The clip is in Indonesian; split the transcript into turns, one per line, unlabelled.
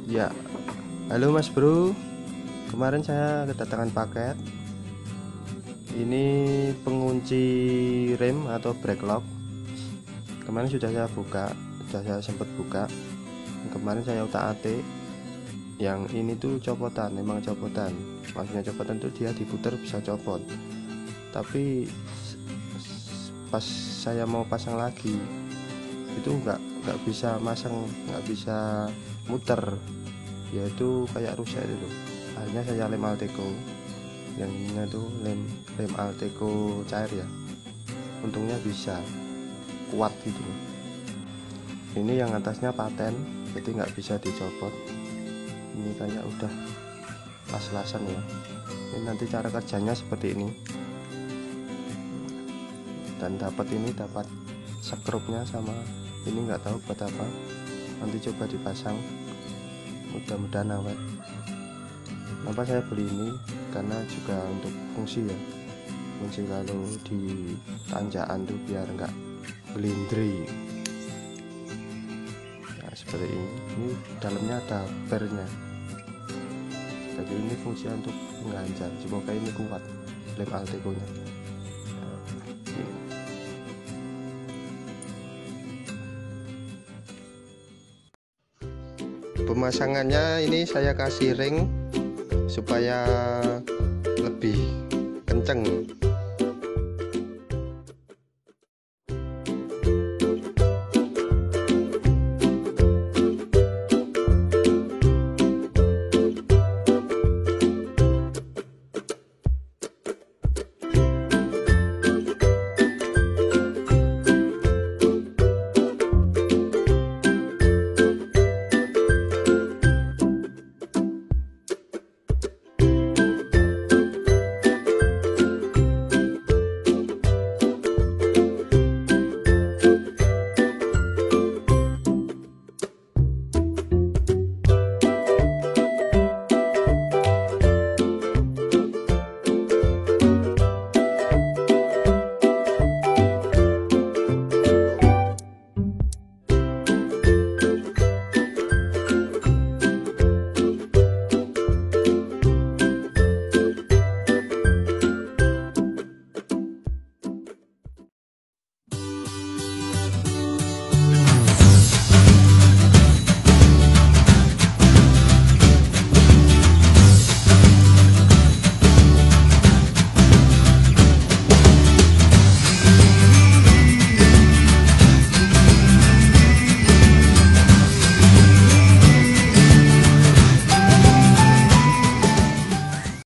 Ya, halo Mas Bro. Kemarin saya kedatangan paket. Ini pengunci rem atau brake lock. Kemarin sudah saya buka, sudah saya sempat buka. Kemarin saya utak-atik. Yang ini tuh copotan, memang copotan. Maksudnya copotan tuh dia diputar bisa copot. Tapi pas saya mau pasang lagi, itu nggak bisa masang, nggak bisa muter, yaitu kayak rusak itu. Akhirnya saya lem Alteco, yang ini tuh lem Alteco cair ya, untungnya bisa kuat gitu. Ini yang atasnya paten, jadi nggak bisa dicopot. Ini kayak udah las-lasan ya. Ini nanti cara kerjanya seperti ini, dan dapat sekrupnya sama ini, nggak tahu buat apa. Nanti coba dipasang, mudah-mudahan awet. Kenapa saya beli ini? Karena juga untuk fungsi ya, fungsi kalau di tanjakan tuh biar nggak belindri. Nah, seperti ini dalamnya ada pernya, jadi ini fungsi untuk mengganjal. Semoga ini kuat lem Alteco nya. Nah, ini. Pemasangannya ini saya kasih ring supaya lebih kenceng.